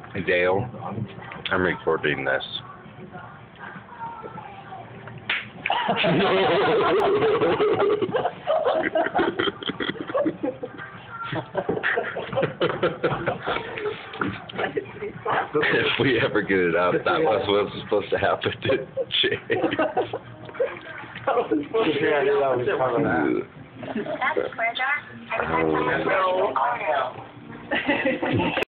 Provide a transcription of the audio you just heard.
Dale, I'm recording this. If we ever get it out, that was what's supposed to happen to Jay. That's square jar.